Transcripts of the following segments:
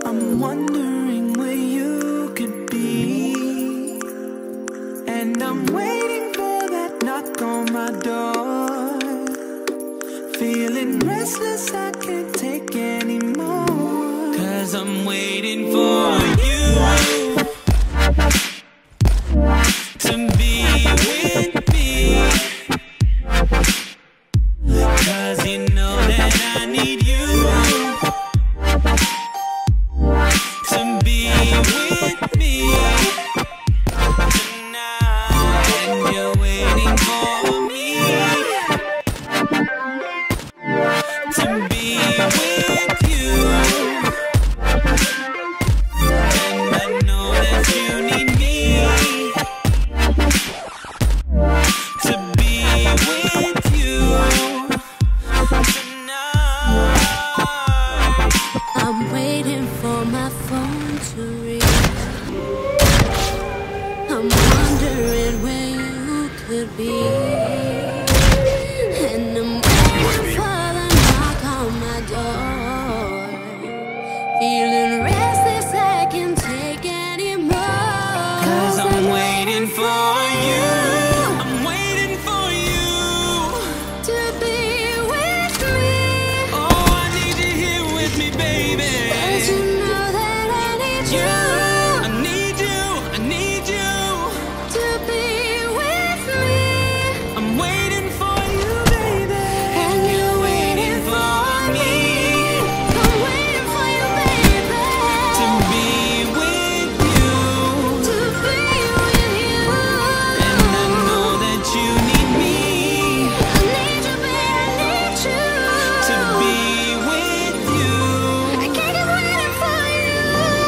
I'm wondering where you could be, and I'm waiting for that knock on my door. Feeling restless, I can't take anymore, 'cause I'm waiting for you to be with me, 'cause you know that I need you to be with me tonight. And you're waiting for me to be with you, and I know that you need me to be with you tonight. I'm waiting for my phone to ring. I'm wondering where you could be, and I'm waiting for the knock on my door. Feeling restless, I can't take anymore, 'Cause I'm waiting for you. I'm waiting for you to be with me. Oh, I need you here with me, baby. 'Cause you know that I need you. I need you, I need you To be with me, I'm waiting for you, baby. and you're waiting for me. I'm waiting for you, baby. To be with you, To be with you. and I know that you need me I need you, baby. I need you. to be with you. I can't keep waiting for you.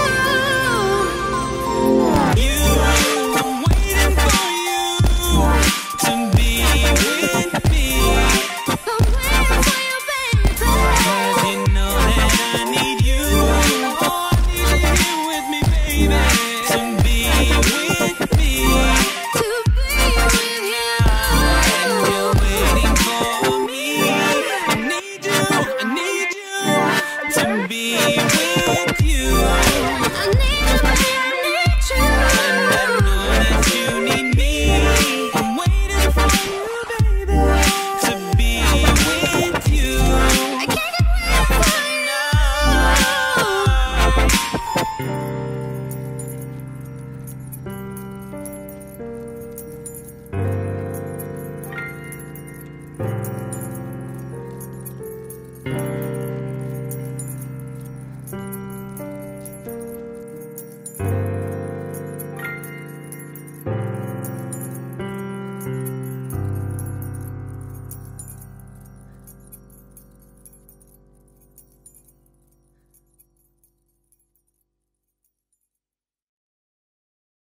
You, I'm waiting for you to be with me, I'm waiting for you, baby. 'cause you know that I need you. Oh, I need you here with me, baby. To be with me, To be with you. and you're waiting for me. I need you to be with you.